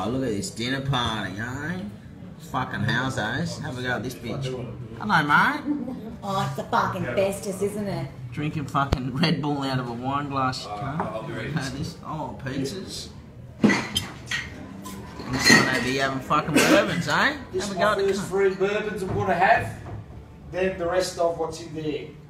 Oh, look at this dinner party, eh? Fucking Housos. Have a go at this bitch. Hello, mate. Oh, it's the fucking bestest, isn't it? Drinking fucking Red Bull out of a wine glass. This. Oh, pizzas. And this one over here having fucking bourbons, eh? This Have is a go my at the first 3 bourbons I'm going to have. Then the rest of what's in there.